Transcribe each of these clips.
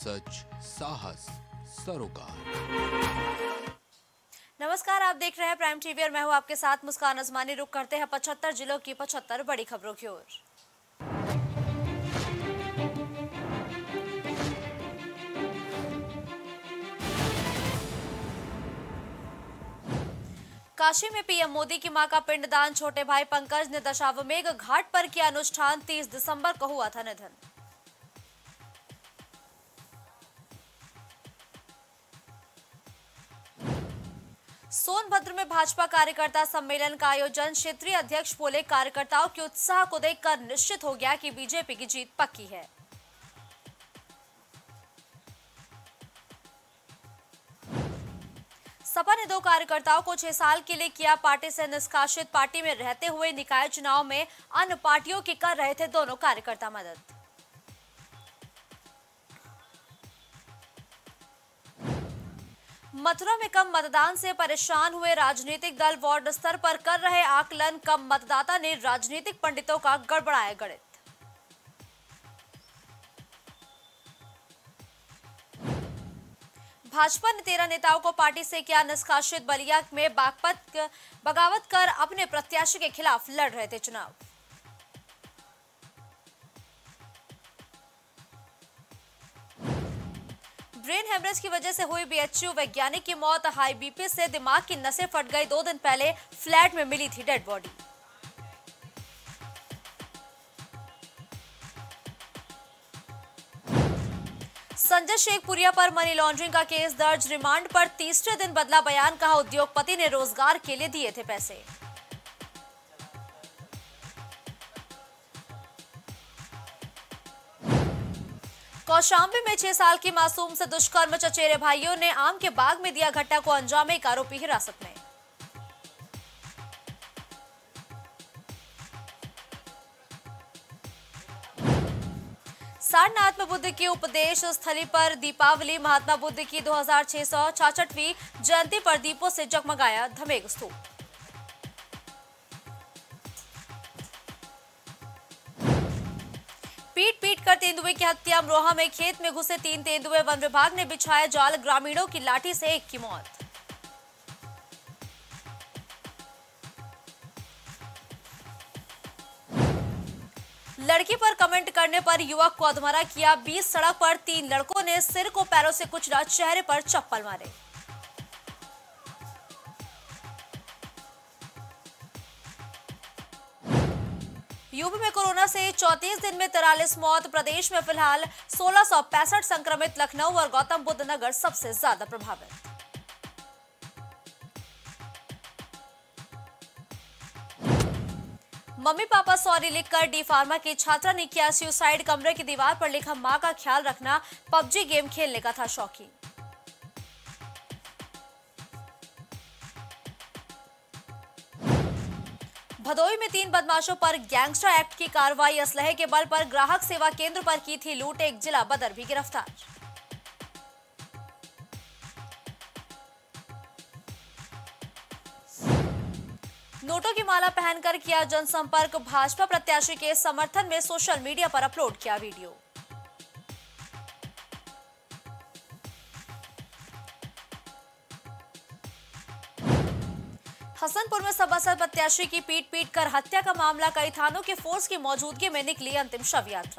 सच, साहस, सरोकार। नमस्कार, आप देख रहे हैं प्राइम टीवी और मैं हूं आपके साथ मुस्कान अजमानी। रुक करते हैं 75 जिलों की 75 बड़ी खबरों की ओर। काशी में पीएम मोदी की मां का पिंडदान। छोटे भाई पंकज ने दशाश्वमेध घाट पर किया अनुष्ठान। 30 दिसंबर को हुआ था निधन। सोनभद्र में भाजपा कार्यकर्ता सम्मेलन का आयोजन। क्षेत्रीय अध्यक्ष बोले, कार्यकर्ताओं के उत्साह को देखकर निश्चित हो गया कि बीजेपी की जीत पक्की है। सपा ने 2 कार्यकर्ताओं को 6 साल के लिए किया पार्टी से निष्कासित। पार्टी में रहते हुए निकाय चुनाव में अन्य पार्टियों की कर रहे थे दोनों कार्यकर्ता मदद। मथुरा में कम मतदान से परेशान हुए राजनीतिक दल। वार्ड स्तर पर कर रहे आकलन। कम मतदाता ने राजनीतिक पंडितों का गड़बड़ाया गणित। भाजपा ने 13 नेताओं को पार्टी से किया निष्कासित। बलिया में बगावत कर अपने प्रत्याशी के खिलाफ लड़ रहे थे चुनाव। ब्रेन हेमरेज की वजह से हुई बीएचयू वैज्ञानिक की मौत। हाई बीपी से दिमाग की नसें फट गई। 2 दिन पहले फ्लैट में मिली थी डेड बॉडी। संजय शेखपुरिया पर मनी लॉन्ड्रिंग का केस दर्ज। रिमांड पर तीसरे दिन बदला बयान। कहा, उद्योगपति ने रोजगार के लिए दिए थे पैसे। कौशाम्बी में 6 साल की मासूम से दुष्कर्म। चचेरे भाइयों ने आम के बाग में दिया घटना को अंजाम। एक आरोपी हिरासत में। सारनाथ में बुद्ध की उपदेश स्थली पर दीपावली। महात्मा बुद्ध की 2666वीं जयंती पर दीपों से जगमगाया धमेग स्तूप। पीट पीट कर तेंदुए की हत्या। अमरोहा में खेत में घुसे 3 तेंदुए। वन विभाग ने बिछाया जाल। ग्रामीणों की लाठी से एक की मौत। लड़की पर कमेंट करने पर युवक को अधमरा किया। 20 सड़क पर 3 लड़कों ने सिर को पैरों से कुचला। चेहरे पर चप्पल मारे। यूपी में कोरोना से 34 दिन में 43 मौत। प्रदेश में फिलहाल 1665 संक्रमित। लखनऊ और गौतम बुद्ध नगर सबसे ज्यादा प्रभावित। मम्मी पापा सॉरी लिखकर डी फार्मा की छात्रा ने किया सुसाइड। कमरे की दीवार पर लिखा, मां का ख्याल रखना। पबजी गेम खेलने का था शौकीन। भदोई में 3 बदमाशों पर गैंगस्टर एक्ट की कार्रवाई। असलहे के बल पर ग्राहक सेवा केंद्र पर की थी लूट। एक जिला बदर भी गिरफ्तार। नोटों की माला पहनकर किया जनसंपर्क। भाजपा प्रत्याशी के समर्थन में सोशल मीडिया पर अपलोड किया वीडियो। हसनपुर में सभासद प्रत्याशी की पीट पीट कर हत्या का मामला। कई थानों के फोर्स की मौजूदगी में निकली अंतिम शव यात्रा।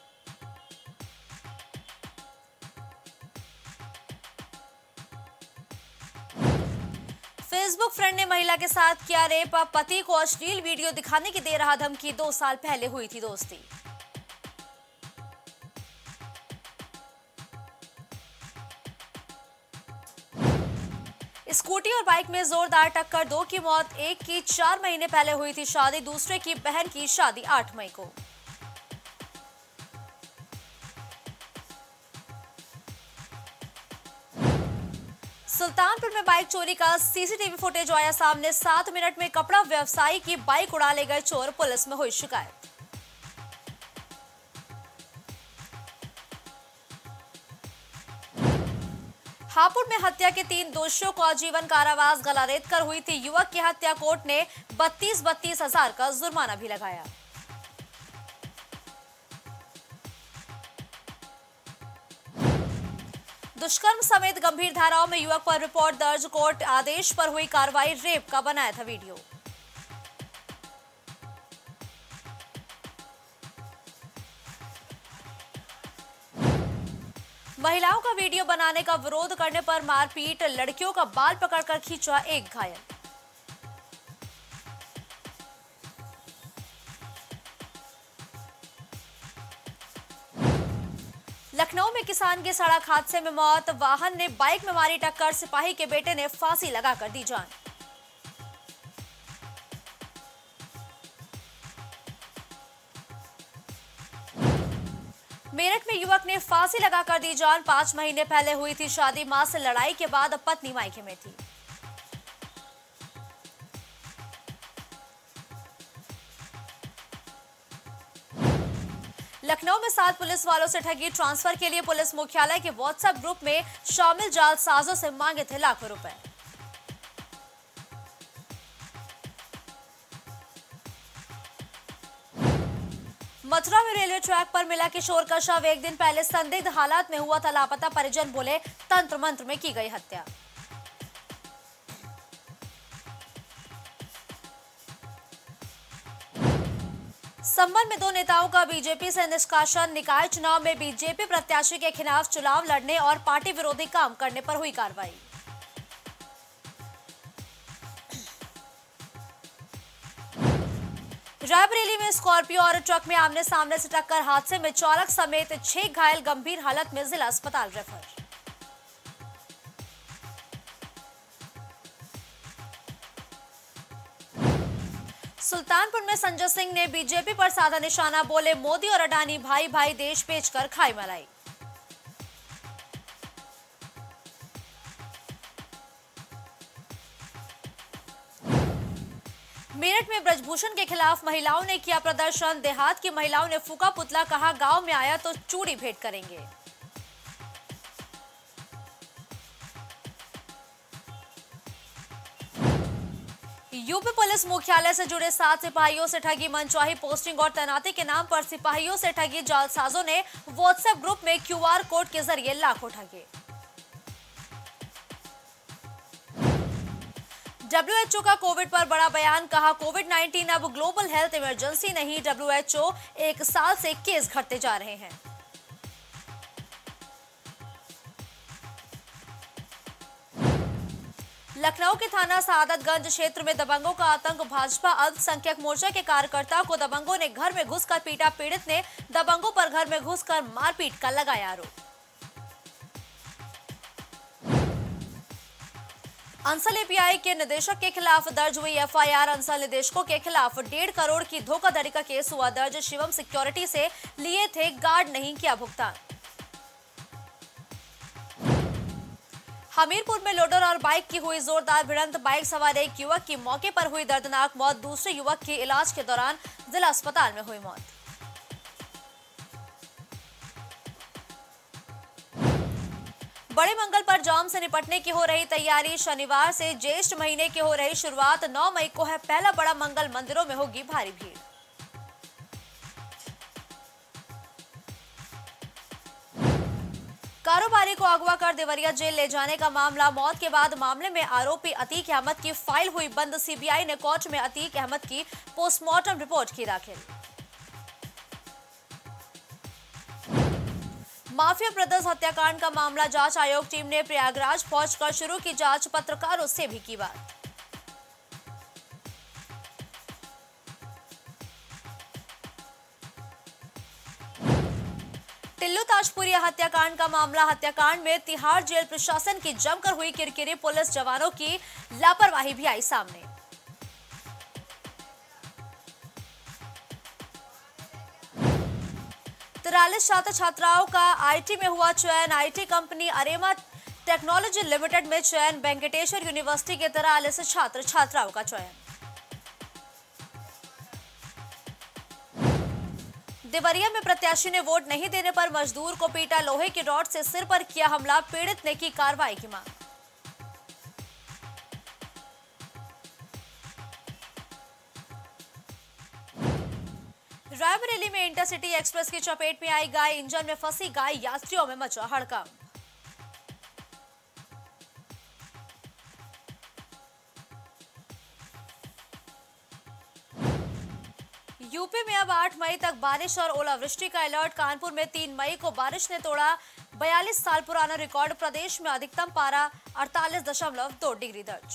फेसबुक फ्रेंड ने महिला के साथ किया रेप। पति को अश्लील वीडियो दिखाने की दे रहा धमकी। 2 साल पहले हुई थी दोस्ती। स्कूटी और बाइक में जोरदार टक्कर। 2 की मौत। एक की 4 महीने पहले हुई थी शादी। दूसरे की बहन की शादी 8 मई को। सुल्तानपुर में बाइक चोरी का सीसीटीवी फुटेज आया सामने। 7 मिनट में कपड़ा व्यवसायी की बाइक उड़ा ले गए चोर। पुलिस में हुई शिकायत। हापुड़ में हत्या के 3 दोषियों को आजीवन कारावास। गला रेत कर हुई थी युवक की हत्या। कोर्ट ने 32-32 हजार का जुर्माना भी लगाया। दुष्कर्म समेत गंभीर धाराओं में युवक पर रिपोर्ट दर्ज, कोर्ट आदेश पर हुई कार्रवाई, रेप का बनाया था वीडियो। महिलाओं का वीडियो बनाने का विरोध करने पर मारपीट, लड़कियों का बाल पकड़कर खींचा, एक घायल। लखनऊ में किसान की सड़क हादसे में मौत, वाहन ने बाइक में मारी टक्कर, सिपाही के बेटे ने फांसी लगाकर दी जान। मेरठ में युवक ने फांसी लगाकर दी जान, 5 महीने पहले हुई थी शादी, मां से लड़ाई के बाद पत्नी मायके में थी। लखनऊ में 7 पुलिस वालों से ठगी, ट्रांसफर के लिए पुलिस मुख्यालय के व्हाट्सएप ग्रुप में शामिल जालसाजों से मांगे थे लाखों रुपए। मथुरा में रेलवे ट्रैक पर मिला किशोर का शव, एक दिन पहले संदिग्ध हालात में हुआ था लापता, परिजन बोले तंत्र मंत्र में की गई हत्या। संबंध में 2 नेताओं का बीजेपी से निष्कासन, निकाय चुनाव में बीजेपी प्रत्याशी के खिलाफ चुनाव लड़ने और पार्टी विरोधी काम करने पर हुई कार्रवाई। रायबरेली में स्कॉर्पियो और ट्रक में आमने सामने से टक्कर, हादसे में चालक समेत 6 घायल, गंभीर हालत में जिला अस्पताल रेफर। सुल्तानपुर में संजय सिंह ने बीजेपी पर साधा निशाना, बोले मोदी और अडानी भाई भाई, देश बेचकर खाई मलाई। मेरठ में ब्रजभूषण के खिलाफ महिलाओं ने किया प्रदर्शन, देहात की महिलाओं ने फूका पुतला, कहा गांव में आया तो चूड़ी भेंट करेंगे। यूपी पुलिस मुख्यालय से जुड़े 7 सिपाहियों से ठगी, मनचाही पोस्टिंग और तैनाती के नाम पर सिपाहियों से ठगी, जालसाजों ने व्हाट्सएप ग्रुप में क्यूआर कोड के जरिए लाखों ठगे। डब्ल्यूएचओ का कोविड पर बड़ा बयान, कहा कोविड-19 अब ग्लोबल हेल्थ इमरजेंसी नहीं, डब्ल्यूएचओ 1 साल से केस घटते जा रहे हैं। लखनऊ के थाना सादतगंज क्षेत्र में दबंगों का आतंक, भाजपा अल्पसंख्यक मोर्चा के कार्यकर्ता को दबंगों ने घर में घुसकर पीटा, पीड़ित ने दबंगों पर घर में घुसकर मारपीट का लगाया आरोप। अंसल एपीआई के निदेशक के खिलाफ दर्ज हुई एफआईआर, अंसल निदेशकों के खिलाफ 1.5 करोड़ की धोखाधड़ी का केस हुआ दर्ज, शिवम सिक्योरिटी से लिए थे गार्ड, नहीं किया भुगतान। हमीरपुर में लोडर और बाइक की हुई जोरदार भिड़ंत, बाइक सवार एक युवक की मौके पर हुई दर्दनाक मौत, दूसरे युवक की इलाज के दौरान जिला अस्पताल में हुई मौत। बड़े मंगल पर जाम से निपटने की हो रही तैयारी, शनिवार से ज्येष्ठ महीने की हो रही शुरुआत, 9 मई को है पहला बड़ा मंगल, मंदिरों में होगी भारी भीड़। कारोबारी को अगवा कर देवरिया जेल ले जाने का मामला, मौत के बाद मामले में आरोपी अतीक अहमद की फाइल हुई बंद, सीबीआई ने कोर्ट में अतीक अहमद की पोस्टमार्टम रिपोर्ट की दाखिल। माफिया ब्रदर्स हत्याकांड का मामला, जांच आयोग टीम ने प्रयागराज पहुंचकर शुरू की जांच, पत्रकारों से भी की बात। टिल्लू ताजपुरिया हत्याकांड का मामला, हत्याकांड में तिहाड़ जेल प्रशासन की जमकर हुई किरकिरी, पुलिस जवानों की लापरवाही भी आई सामने। तिरालीस छात्र छात्राओं का आईटी में हुआ चयन, आईटी कंपनी अरेमा टेक्नोलॉजी लिमिटेड में चयन, वेंकटेश्वर यूनिवर्सिटी के 43 छात्र छात्राओं का चयन। देवरिया में प्रत्याशी ने वोट नहीं देने पर मजदूर को पीटा, लोहे की रॉड से सिर पर किया हमला, पीड़ित ने की कार्रवाई की मांग। रायबरेली में इंटरसिटी एक्सप्रेस की चपेट में आई गाय, इंजन में फंसी गाय, यात्रियों में मचा हड़कंप। यूपी में अब 8 मई तक बारिश और ओलावृष्टि का अलर्ट। कानपुर में 3 मई को बारिश ने तोड़ा 42 साल पुराना रिकॉर्ड। प्रदेश में अधिकतम पारा 48.2 डिग्री दर्ज।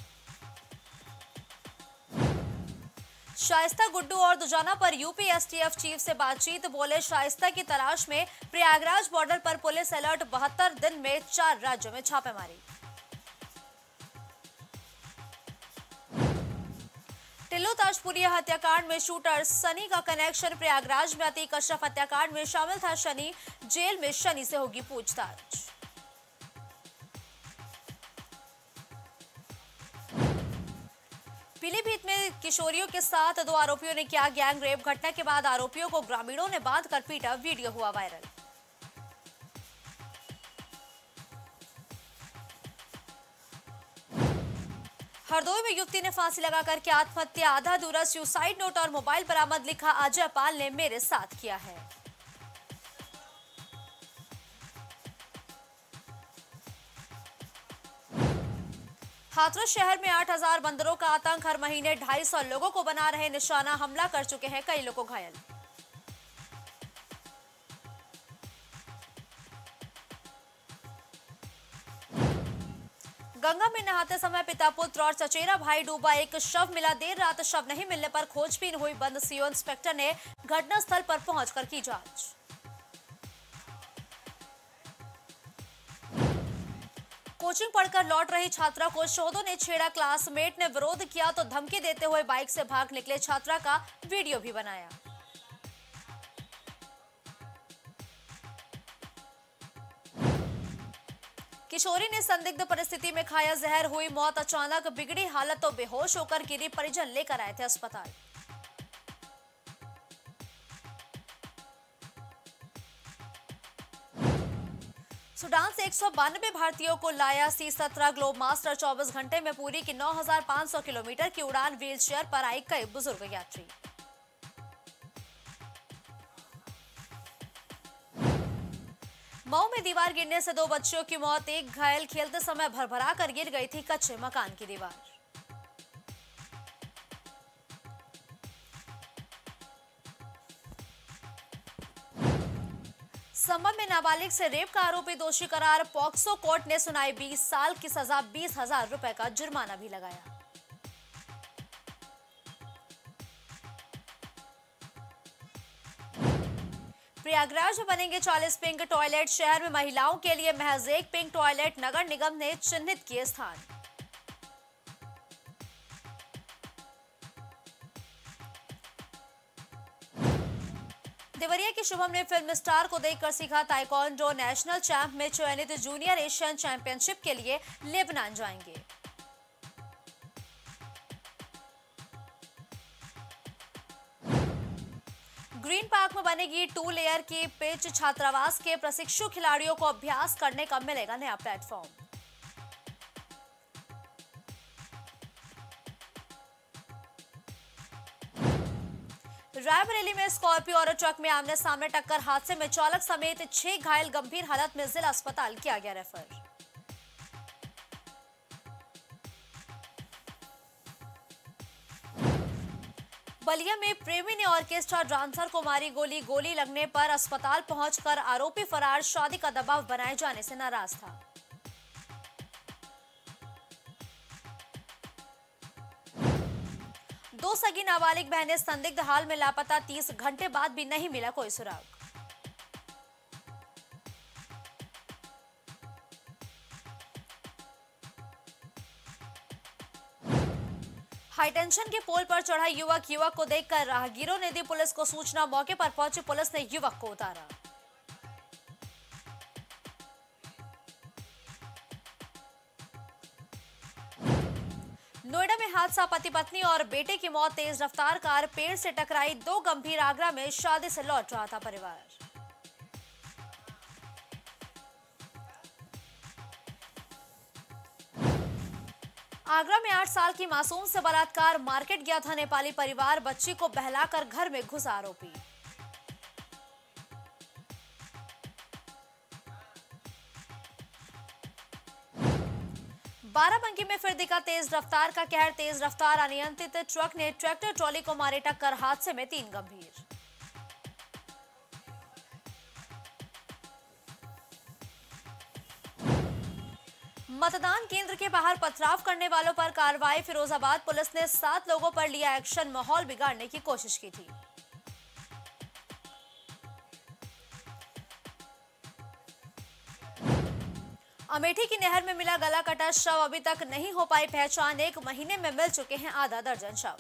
शाइस्ता गुड्डू और दुजाना पर यूपी एसटीएफ चीफ से बातचीत। बोले, शाइस्ता की तलाश में प्रयागराज बॉर्डर पर पुलिस अलर्ट। 72 दिन में 4 राज्यों में छापेमारी। टिल्लू ताजपुरिया हत्याकांड में शूटर सनी का कनेक्शन। प्रयागराज में अतीक अशरफ हत्याकांड में शामिल था शनी। जेल में शनी से होगी पूछताछ। पीलीभीत में किशोरियों के साथ 2 आरोपियों ने किया गैंग रेप। घटना के बाद आरोपियों को ग्रामीणों ने बांधकर पीटा। वीडियो हुआ वायरल। हरदोई में युवती ने फांसी लगाकर की आत्महत्या। आधा अधूरा सुसाइड नोट और मोबाइल बरामद। लिखा, अजय पाल ने मेरे साथ किया है। हाथरस शहर में 8000 बंदरों का आतंक। हर महीने 250 लोगों को बना रहे निशाना। हमला कर चुके हैं, कई लोग घायल। गंगा में नहाते समय पिता पुत्र और चचेरा भाई डूबा। एक शव मिला। देर रात शव नहीं मिलने पर खोजबीन हुई बंद। सीओ इंस्पेक्टर ने घटनास्थल पर पहुंचकर की जांच। कोचिंग पढ़कर लौट रही छात्रा को शोधों ने छेड़ा। क्लासमेट ने विरोध किया तो धमकी देते हुए बाइक से भाग निकले। छात्रा का वीडियो भी बनाया। किशोरी ने संदिग्ध परिस्थिति में खाया जहर। हुई मौत। अचानक बिगड़ी हालत तो बेहोश होकर गिरी। परिजन लेकर आए थे अस्पताल। सूडान से 192 भारतीयों को लाया C-17 ग्लोब मास्टर। 24 घंटे में पूरी की 9500 किलोमीटर की उड़ान। व्हीलचेयर पर आई कई बुजुर्ग यात्री। मऊ में दीवार गिरने से 2 बच्चियों की मौत। एक घायल। खेलते समय भरभरा कर गिर गई थी कच्चे मकान की दीवार। संभव में नाबालिग से रेप का आरोपी दोषी करार। पॉक्सो कोर्ट ने सुनाई 20 साल की सजा। 20,000 रुपए का जुर्माना भी लगाया। प्रयागराज में बनेंगे 40 पिंक टॉयलेट। शहर में महिलाओं के लिए महज एक पिंक टॉयलेट। नगर निगम ने चिन्हित किए स्थान। देवरिया के शुभम ने फिल्म स्टार को देखकर सीखा ताइक्वांडो। नेशनल चैंप में चयनित। जूनियर एशियन चैंपियनशिप के लिए लेबनान जाएंगे। ग्रीन पार्क में बनेगी 2 लेयर की पिच। छात्रावास के प्रशिक्षु खिलाड़ियों को अभ्यास करने का मिलेगा नया प्लेटफॉर्म। रायबरेली में स्कॉर्पियो और ट्रक में आमने सामने टक्कर। हादसे में चालक समेत 6 घायल। गंभीर हालत में जिला अस्पताल किया गया रेफर। बलिया में प्रेमी ने ऑर्केस्ट्रा डांसर को मारी गोली। गोली लगने पर अस्पताल पहुंचकर आरोपी फरार। शादी का दबाव बनाए जाने से नाराज था। दो सगी नाबालिग बहनें संदिग्ध हाल में लापता। 30 घंटे बाद भी नहीं मिला कोई सुराग। हाईटेंशन के पोल पर चढ़ा युवक। युवक को देखकर राहगीरों ने दी पुलिस को सूचना। मौके पर पहुंची पुलिस ने युवक को उतारा। नोएडा में हादसा। पति पत्नी और बेटे की मौत। तेज रफ्तार कार पेड़ से टकराई। 2 गंभीर। आगरा में शादी से लौट रहा था परिवार। आगरा में 8 साल की मासूम से बलात्कार। मार्केट गया था नेपाली परिवार। बच्ची को बहलाकर घर में घुसा आरोपी। बाराबंकी में फिर दिखा तेज रफ्तार का कहर। तेज रफ्तार अनियंत्रित ट्रक ने ट्रैक्टर ट्रॉली को मारे टक्कर। हादसे में 3 गंभीर। मतदान केंद्र के बाहर पथराव करने वालों पर कार्रवाई। फिरोजाबाद पुलिस ने 7 लोगों पर लिया एक्शन। माहौल बिगाड़ने की कोशिश की थी। अमेठी की नहर में मिला गला कटा शव। अभी तक नहीं हो पाई पहचान। 1 महीने में मिल चुके हैं आधा दर्जन शव।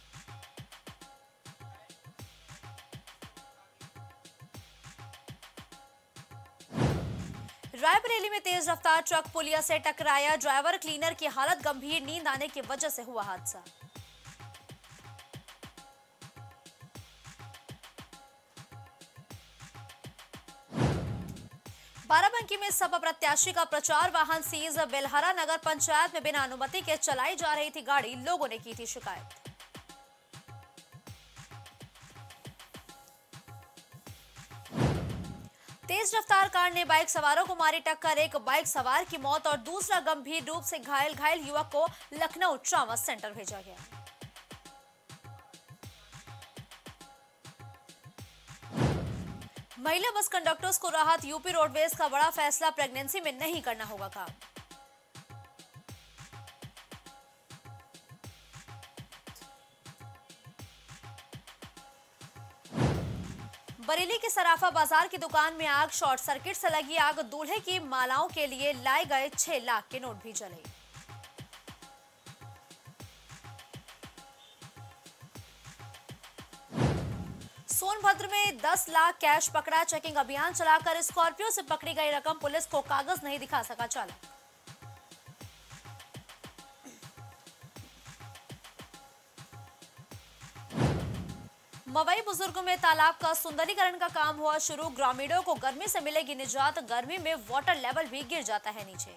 रायबरेली में तेज रफ्तार ट्रक पुलिया से टकराया। ड्राइवर क्लीनर की हालत गंभीर। नींद आने की वजह से हुआ हादसा। बाराबंकी में सपा प्रत्याशी का प्रचार वाहन सीज। बेलहरा नगर पंचायत में बिना अनुमति के चलाई जा रही थी गाड़ी। लोगों ने की थी शिकायत। तेज रफ्तार कार ने बाइक सवारों को मारी टक्कर। 1 बाइक सवार की मौत और दूसरा गंभीर रूप से घायल युवक को लखनऊ ट्रॉमा सेंटर भेजा गया। महिला बस कंडक्टर्स को राहत। यूपी रोडवेज का बड़ा फैसला। प्रेगनेंसी में नहीं करना होगा काम। बरेली के सराफा बाजार की दुकान में आग। शॉर्ट सर्किट से लगी आग। दूल्हे की मालाओं के लिए लाए गए 6 लाख के नोट भी जले। सोनभद्र में 10 लाख कैश पकड़ा। चेकिंग अभियान चलाकर स्कॉर्पियो से पकड़ी गई रकम। पुलिस को कागज नहीं दिखा सका चालक। मवई बुजुर्गों में तालाब का सुंदरीकरण का काम हुआ शुरू। ग्रामीणों को गर्मी से मिलेगी निजात। गर्मी में वाटर लेवल भी गिर जाता है नीचे।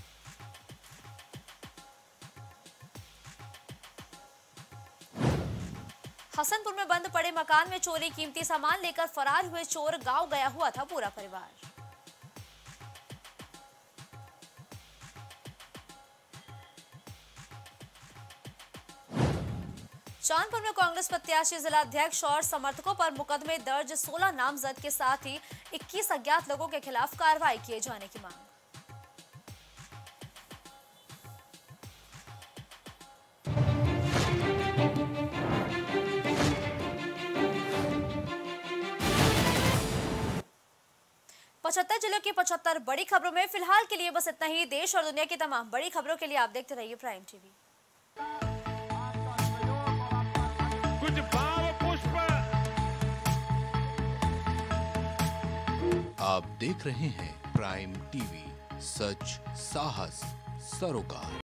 हसनपुर में बंद पड़े मकान में चोरी। कीमती सामान लेकर फरार हुए चोर। गांव गया हुआ था पूरा परिवार। चांदपुर में कांग्रेस प्रत्याशी जिला अध्यक्ष और समर्थकों पर मुकदमे दर्ज। 16 नामजद के साथ ही 21 अज्ञात लोगों के खिलाफ कार्रवाई किए जाने की मांग। पचहत्तर जिलों की 75 बड़ी खबरों में फिलहाल के लिए बस इतना ही। देश और दुनिया की तमाम बड़ी खबरों के लिए आप देखते रहिए प्राइम टीवी। कुछ भाव पुष्प। आप देख रहे हैं प्राइम टीवी, सच साहस सरोकार।